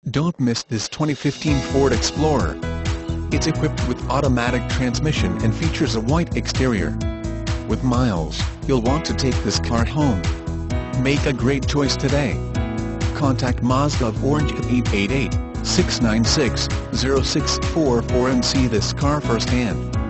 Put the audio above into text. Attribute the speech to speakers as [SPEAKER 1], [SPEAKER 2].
[SPEAKER 1] Don't miss this 2015 Ford Explorer. It's equipped with automatic transmission and features a white exterior. With miles, you'll want to take this car home. Make a great choice today. Contact Mazda of Orange at 888-696-0644 and see this car firsthand.